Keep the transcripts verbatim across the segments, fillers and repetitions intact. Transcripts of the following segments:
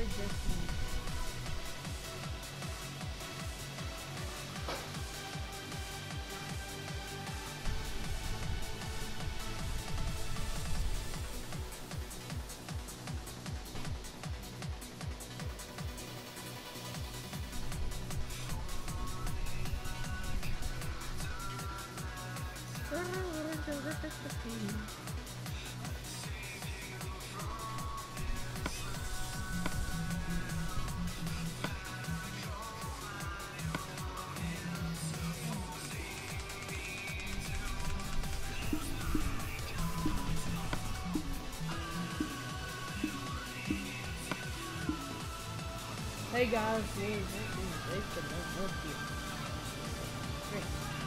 Hey guys, this is Jason. I'm with you. Great.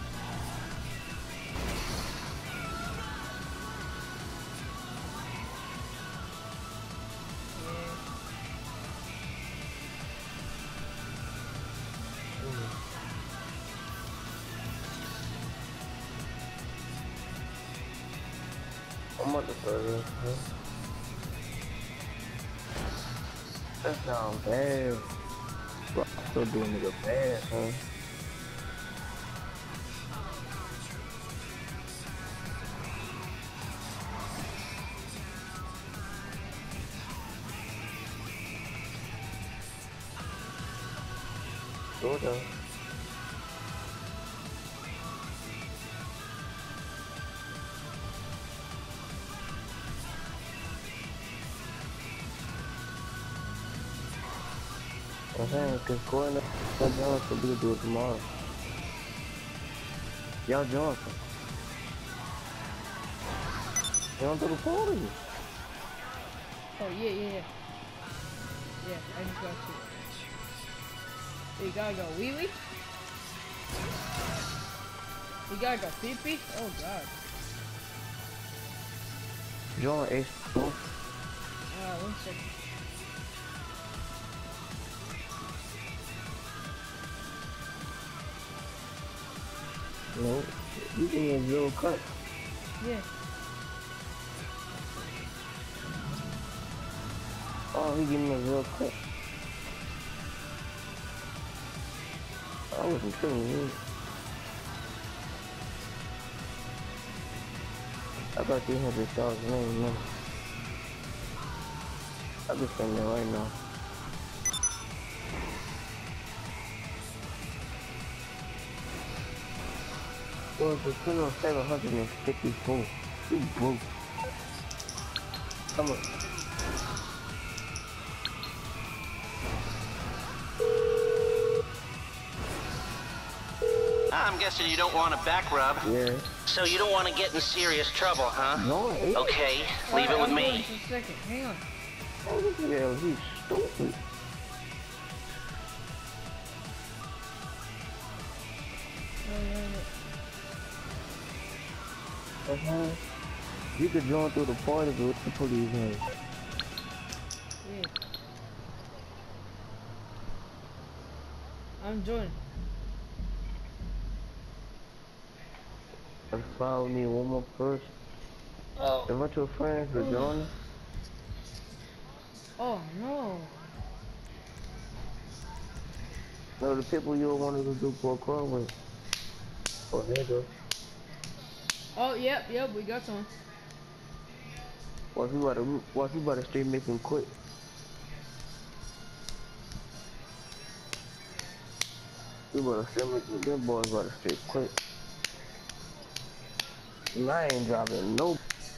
I'm about to start this, huh? That sounds bad. Bro, I'm still doing nigga bad, huh? Sort of. I'm saying, cause going up to Johnson, so we can do it tomorrow. Y'all Johnson. You don't do the party. Oh yeah, yeah, yeah. Yeah, I just got you. You gotta go wee wee. You gotta go pee pee. Oh god. John H. Uh, one second. No, you can get zero cut. Yeah. Oh, he gave me a zero cut. I wasn't feeling it. I got three hundred thousand, I ain't know. I'll be spending it right now. Well, the two on seven hundred fifty-four. You broke. Come on. I'm guessing you don't want a back rub. Yeah. So you don't want to get in serious trouble, huh? No, I ain't. Okay, leave Alright, it with I'm me. going just a second. Hang on. Oh, yeah, he's stupid. No, no, no. Uh-huh. You could join through the party with the police, man. Yeah. I'm joining. Just follow me one more person. Oh. A bunch of friends are joining. Oh no. No, the people you wanted to do for a car with. Oh, there you go. Oh yep, yep, we got someone. Watch you about to, watch you about to straight make him quit. You about to straight make them boys about to straight quit. And I ain't dropping no.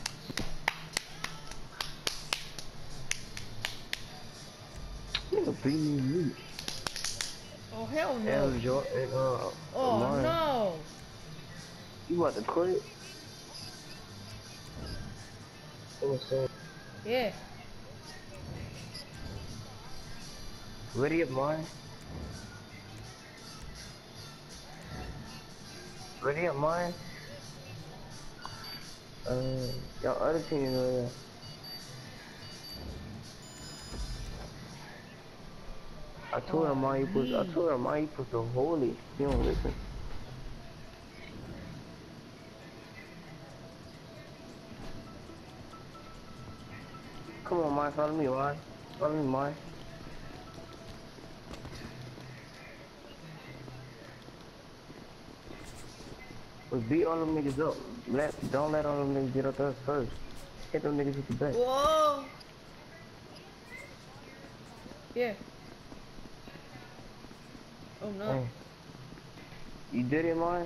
Nigga beating me. Oh hell no. And Jordan, and uh, Oh mine. no. You about to quit? What's up? Yeah. Ready up mine? Ready up mine? Uh, y'all other team is right there. I told him why you put. I told him why you put the holy. He don't listen. Come on, Mike. Follow me, Mike. Follow me, Mike. But beat all them niggas up. Let, don't let all them niggas get up to us first. Hit them niggas with the back. Whoa. Yeah. Oh no. Hey. You did it, mine?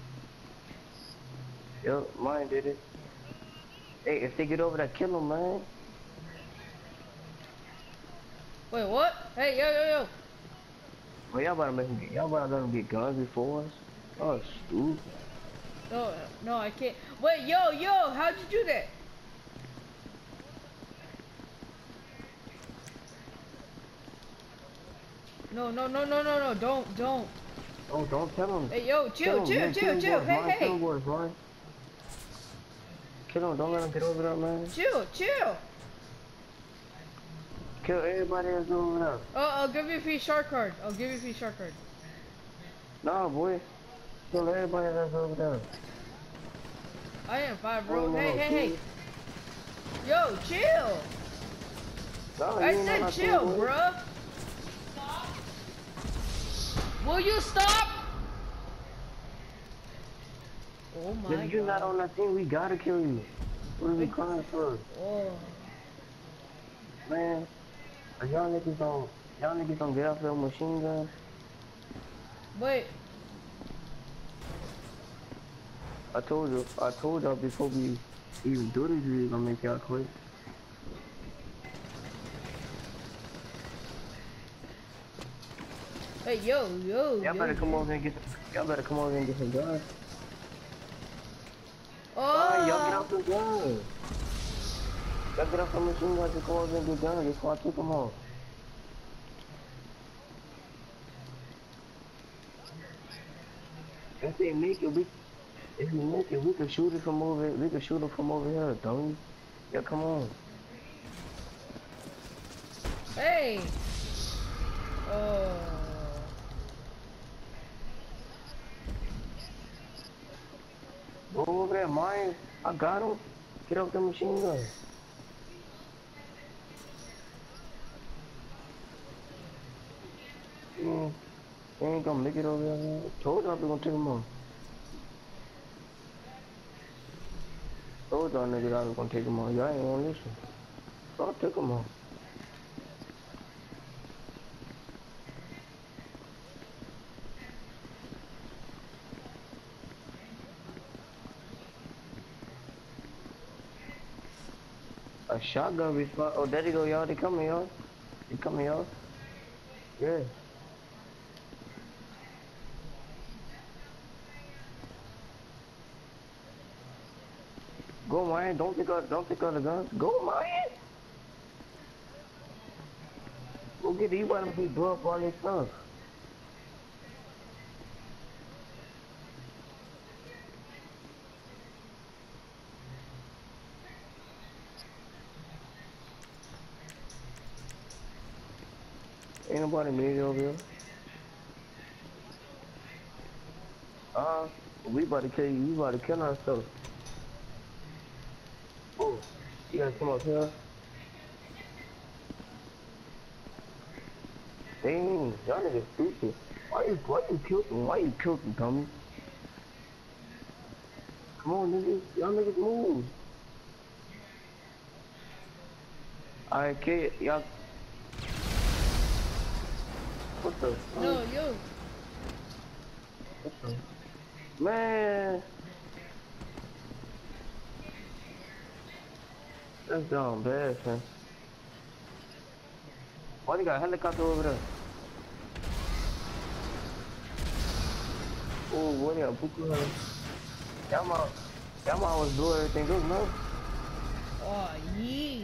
Yo, mine did it. Hey, if they get over there, kill them, man. Wait, what? Hey, yo, yo, yo. Well, y'all about to make them get, y'all about to let them get guns before us? Oh, stupid. No, no, I can't. Wait, yo, yo, how'd you do that? No, no, no, no, no, no, don't, don't. Oh, don't tell them. Hey, yo, chill, Kill chill, them, chill, man. chill. Kill them Hey, boys, man. Kill hey. them boys, man. Kill them, don't let them get over there, man. Chill, chill. Kill everybody that's over there. Oh, I'll give you a free shark card. I'll give you a free shark card. Nah, boy. Kill everybody that's over there. I am five, bro. Oh, no, Hey, no, hey, kill. hey. Yo, chill. Nah, I you ain't said not chill, cool, boy. bruh. Will you stop? Oh my If you're god. not on that team, we gotta kill you. What are we crying for? Oh. Man, if y'all niggas don't, y'all niggas don't get off your machine gun. Wait. I told you, I told y'all before we even do this, we gonna make y'all quit. Hey, yo, yo, Y'all yo. better come over and get, y'all better come over and get some guns. Oh. Alright, y'all get off the gun. Y'all get off the machine gun to come over and get guns before I took them off. If they make it, we, if we make it, we can shoot it from over, we can shoot it from over here, don't we? Yeah, come on. Hey. Oh. Go over there, mine. I got him. Get off the machine gun. Mm, they ain't gonna make it over there, man. Told y'all we gonna take him on. Told y'all niggas I was gonna take him on. Y'all ain't gonna listen. So I took him on. A shotgun response. Oh, there you go, y'all. They coming, y'all. They coming, y'all. Yeah. Go, man. Don't pick up. Don't pick up the guns. Go, man. Go get these. You better be blow up all this stuff. Ain't nobody made it over here. Uh, we about to kill you. We about to kill ourselves. Oh, you gotta come up here. Dang, y'all niggas stupid. Why you, why you killed him? Why you killed him, dummy? Come on, niggas. Y'all niggas move. Alright, kid, y'all. What the fuck? No, yo. What the? Man. That's down bad, man. Why they got a helicopter over there? Oh, what they got Buku? Y'all might, y'all might always blow everything up, no? Oh, yeah.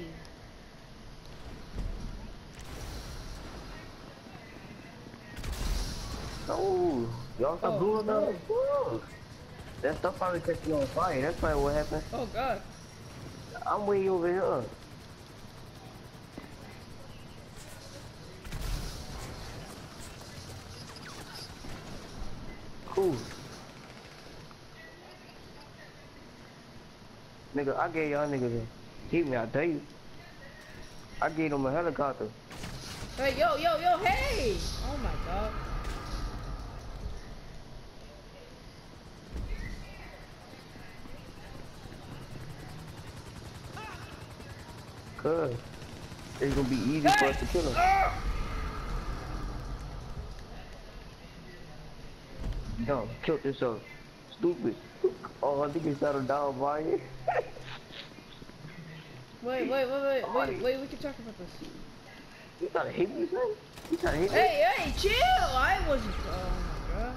No, y'all stop Oh, blowing no. up. Whoa. That stuff probably catch you on fire. That's probably what happened. Oh, God. I'm way over here. Cool. Nigga, I gave y'all niggas a keep me, I tell you. I gave them a helicopter. Hey, yo, yo, yo, hey! Oh, my God. Cause it's gonna be easy for us to kill him. No, killed yourself. Stupid. Oh, I think he settled down, boy. Wait, wait, wait, wait, wait, wait, we can talk about this. You trying to hit me, son? You trying to hit me? Hey, hey, chill! I wasn't. Oh my god.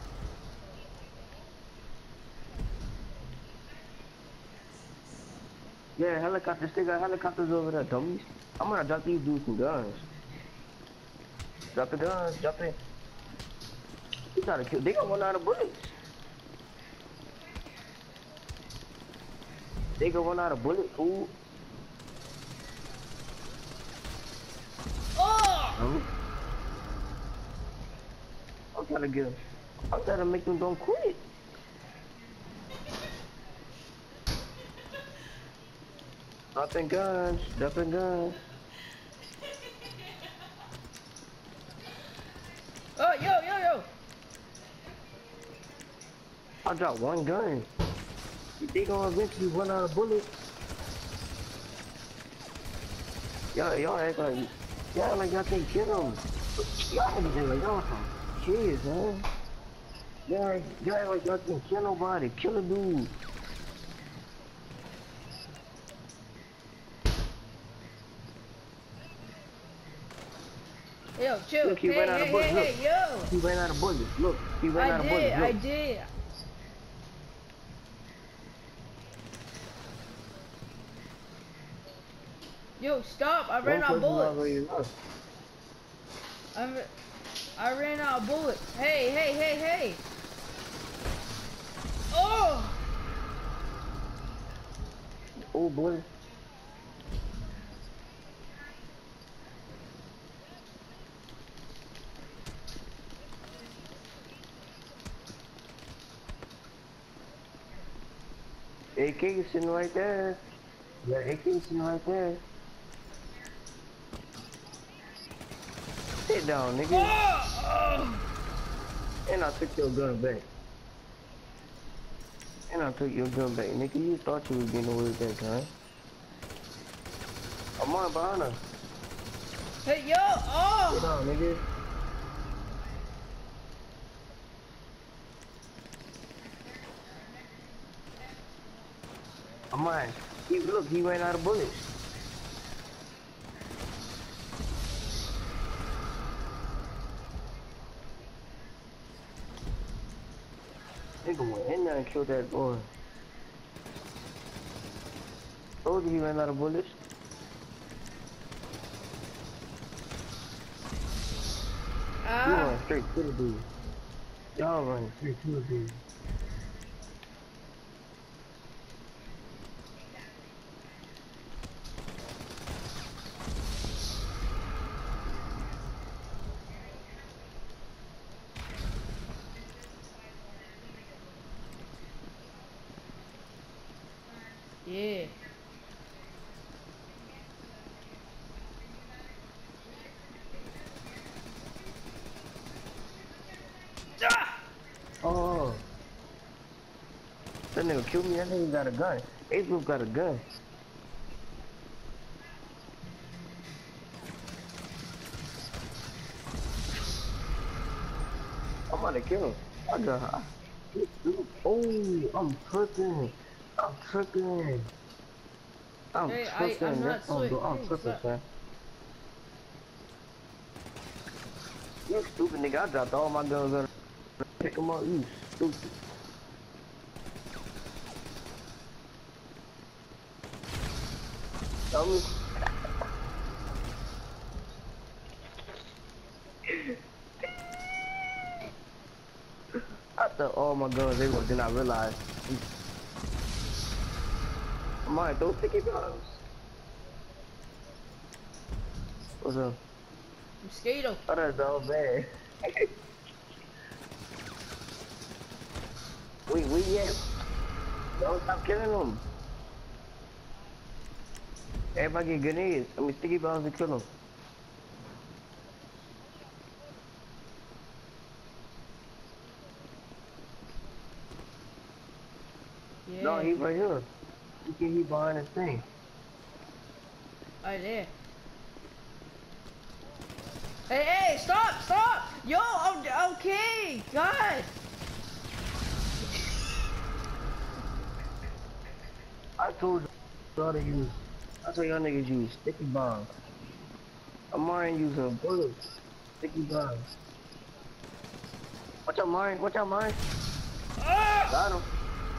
Yeah, helicopters. They got helicopters over there, dummies. I'm gonna drop these dudes some guns. Drop the guns, drop it. You trying to kill? They got one out of bullets. They got one out of bullets, fool. Oh! Huh? I'm trying to get them. I'm trying to make them don't quit. Dropping guns, dropping guns. Oh, yo, yo, yo! I dropped one gun. They gonna eventually run out of bullets. Y'all, y'all act like, y'all like y'all can't kill them. Y'all act like y'all some kids, man. Y'all, y'all act like y'all can't kill nobody. Kill a dude. Yo, chill. Look, he hey, ran out hey, of bullets. hey, Look. hey, yo! He ran out of bullets. Look, he ran I out of did, bullets. Look. I did. Yo, stop! I ran One out of person already bullets. lost. I'm, I ran out of bullets. Hey, hey, hey, hey! Oh! Oh boy. A K is sitting right there. Yeah, A K is sitting right there. Sit down, nigga. Oh! Oh! And I took your gun back. And I took your gun back, nigga. You thought you was getting away with that gun. I'm on behind her. Hey, yo! Oh! Sit down, nigga. I'm on. He, look, he ran out of bullets. Nigga went in there and killed that boy. Told you he ran out of bullets. You Ah! run straight to the dude. Y'all run straight to the dude. Yeah. Ah! Oh. That nigga killed me. That nigga got a gun. Ace Group got a gun. I'm about to kill him. I got. Oh, I'm tripping. I'm tripping. I'm Hey, I- tripping. I'm not That's what I'm sweet. doing. I'm Hey, tripping, stop. son. You stupid nigga. I dropped all my guns on. Pick them up. You stupid. Tell me. I thought all my guns they were, then I realized. Come on, those sticky bombs. What's up? Mosquito. Oh, that's all bad. Wait, wait, yeah. Don't stop killing them. Everybody get grenades. I mean, sticky bombs to kill them. Yeah. No, he right here. You can he behind this thing. Alright, there. Hey, hey, stop, stop! Yo, oh, okay, God. I told y'all to use, I told y'all niggas use sticky bombs. I'm already using bullets, sticky bombs. Watch out, Mari, watch out, Mari. Ah! Got him.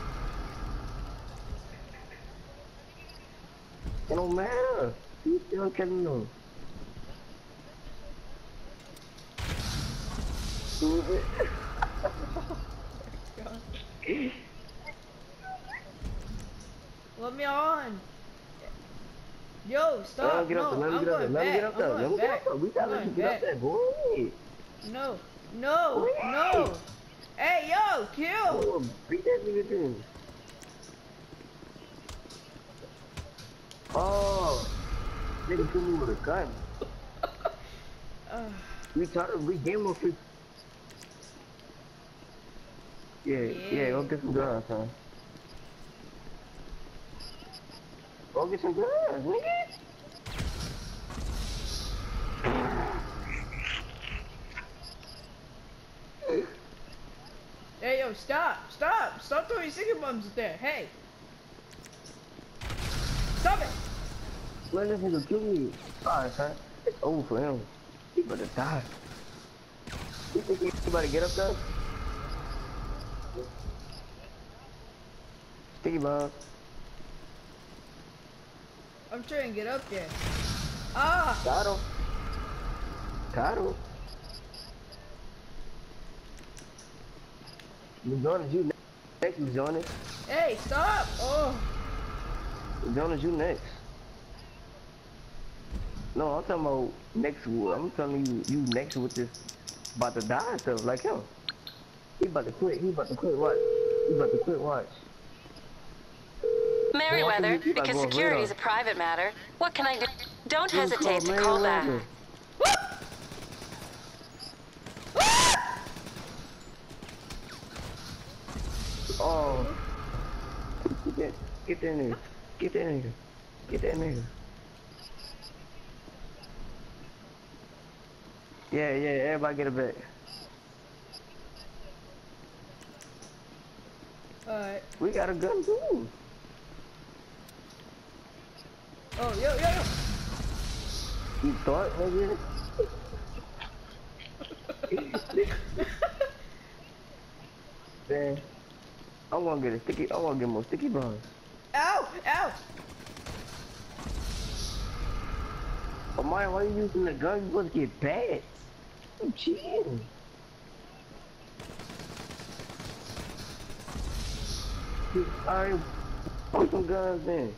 It don't matter. You still killing them. Stupid. Let me on. Yo, stop. Let me get no, up there. Let me I'm get up there. going Let me back. get up there. I'm Let me going get back. up there. We gotta I'm let you going get up back. there, boy. No, no, no. Hey, yo, kill. Oh, beat that nigga then. Oh, nigga killed me with a gun. Uh, We talked. We gave him a free. Yeah, yeah, Yeah. go get some guns, huh? Go get some guns, nigga. hey, yo, stop, stop, stop throwing sticky bombs there. Hey, stop it. Let this nigga kill me. Alright, son. It's over for him. He better die. You think he about to get up there? Sticky bomb. I'm trying to get up there. Ah. Got him. Got him. Jonas, you next, Jonas. Hey, stop. Oh. Jonas, you next. No, I'm talking about next. I'm telling you, you next with this about to die and stuff like him. He about to quit. He about to quit. Watch. He about to quit. Watch. Merriweather, Well, because security is a private matter. What can I do? Don't hesitate to call back. Oh. Get that, get that nigga. Get that nigga. Get that nigga. Yeah, yeah, everybody get a bet. Alright. We got a gun too. Oh, yo, yo, yo. You thought, nigga? Man, I wanna get a sticky, I wanna get more sticky bombs. Ow, ow. Oh my, why you using the gun? You supposed to get bad. I'm cheating. Alright, put some guns in.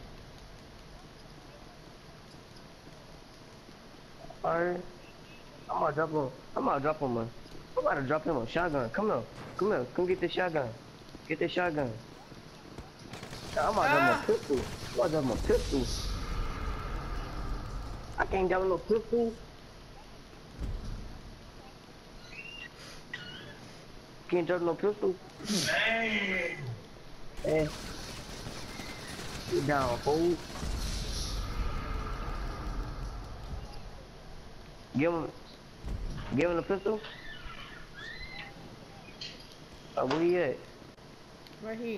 Alright. I'm gonna drop him. I'm gonna drop him, man. I'm about to drop him a shotgun. Come on. Come here. Come get this shotgun. Get this shotgun. I'm about to drop Ah. my pistol. I'm about to drop my pistol. I can't drop no pistol. Can't drop no pistol. Hey. Hey. Get down, fool. Give him, give him the pistol. Oh, where he at? Right here.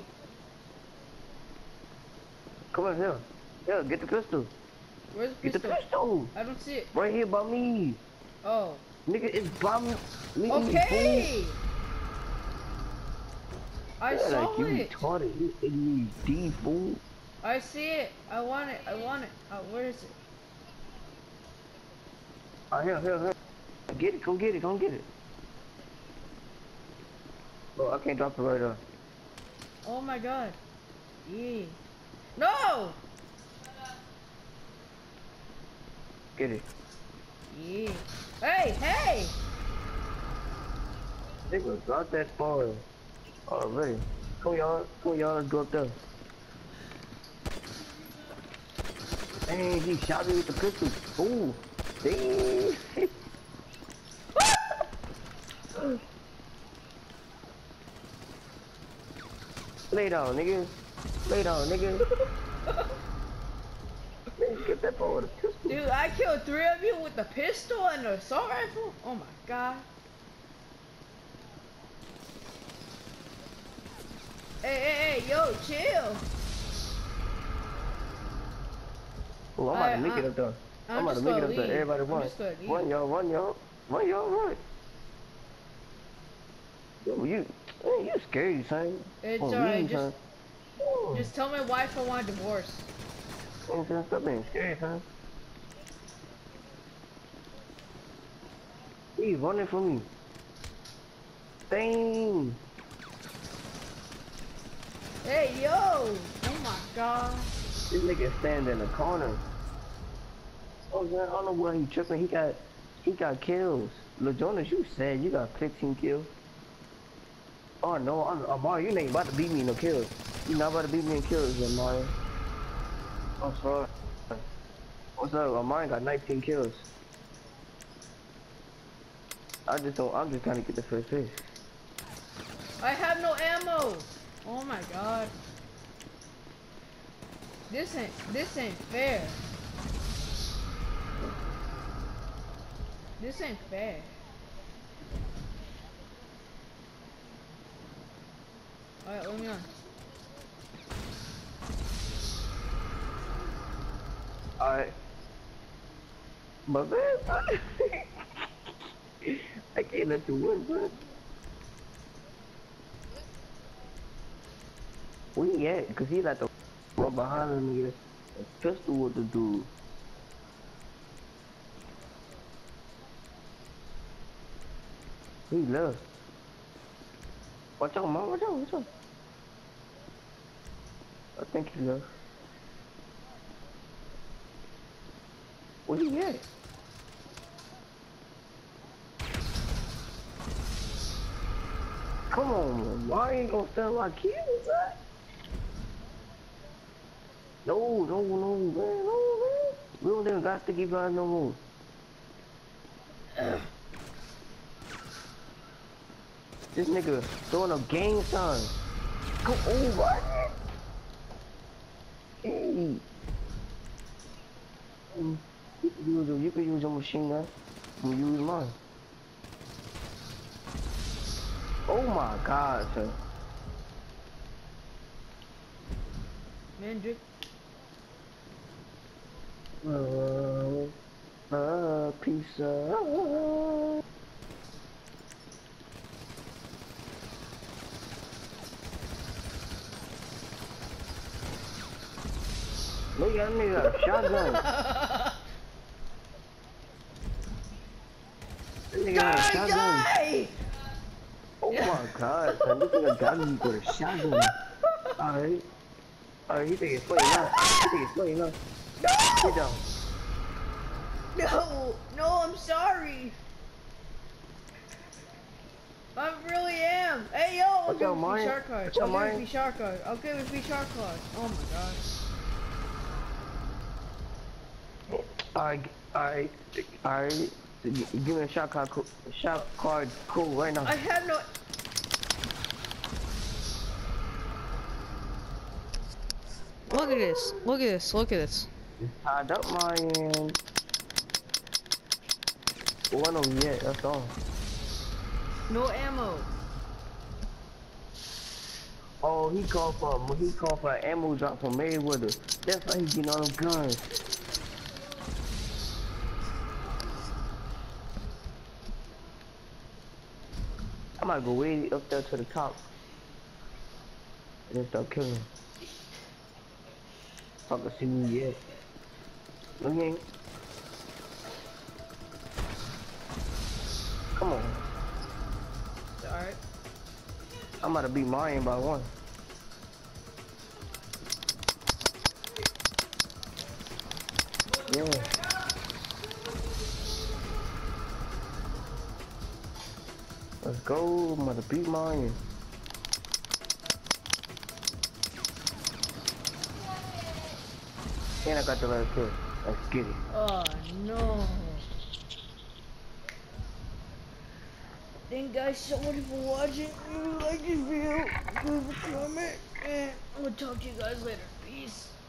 Come on, here. Here, get the pistol. Where's the Get pistol? the pistol. I don't see it. Right here by me. Oh. Nigga, it's by me. me Okay. I yeah, saw like, you it. retarded. You A D D, fool. I see it. I want it. I want it. Oh, where is it? Oh, here, here, here. Get it. Come get it. Come get it. Bro, I can't drop it right there. Oh my god. Yeah. No! Get it. Yeah. Hey, hey! Nigga, drop that far already. Come y'all. Come y'all. Let's go up there. Dang, he shot me with the pistol. Ooh. Dang. Lay down, nigga. Lay down, nigga. get that boy with a pistol. Dude, I killed three of you with the pistol and the assault rifle? Oh my god. Hey, hey, hey, yo, chill. Oh, I'm about to I- make I- it up there. I'm I'm about to just make it gonna up there. leave. Everybody I'm run. just gonna leave. Run, y'all, run, y'all. Run, y'all, run. Yo, you, hey, you scary, son. It's On alright, me, just, son. Oh, just tell my wife I want a divorce. man, son, stop being scary, son. He's running from me. Dang. Hey, yo! Oh my god. This nigga stand in the corner. Oh man, I don't know why he tripping. He got, he got kills. Lil Jonas, you said you got fifteen kills. Oh no, I'm, Amari, you ain't about to beat me in no kills. You not about to beat me in kills, Amari. I'm sorry. What's up? Amari got nineteen kills. I just don't. I'm just trying to get the first place. I have no ammo! Oh my god. This ain't, this ain't fair. This ain't fair. Alright, let me on. Alright. My man, I can't let you win, bro. Where he at? Cause he like the run behind him and get a pistol with the dude. He left. Watch out, man. Watch out, watch out. I think he left. Where he at? Come on, man. Why ain't gonna sell my kills, man? No, no, no, man, no, man. We don't even got sticky vibes no more. This nigga throwing up gang signs. Come on, what? Hey. Mm, You can use a, you can use a machine gun. You can use mine. Oh my god, sir. Man, drip. Uh, a piece of. Look at that nigga, shotgun. That nigga got a shotgun. Die! Oh my god, son, this nigga got me with a shotgun. Alright. Alright, he think it's funny now. He think it's funny now. Get down. No! No, I'm sorry! I really am! Hey yo, I'll What's give up, a free Mike? shark card. What's up, I'll give a Mike? free shark card. I'll give a free shark card. Oh my god. Alright, alright, alright. Give me a shot card, co shot card cool right now. I have no. Look at this. Look at this. Look at this. It's tied up my end. One of them yet, that's all. No ammo. Oh, he called for he called for an ammo drop from Mayweather. That's why he getting all them guns. I might go way up there to the top and then start killing him. I can see me yet. Okay. Come on. Alright. I'm about to beat Mario by one. Yeah. Let's go. I'm about to beat Mario. And I got the last kill. Let's get it. Oh no. Thank you guys so much for watching. If you like this video, leave a comment, and I'm gonna talk to you guys later. Peace.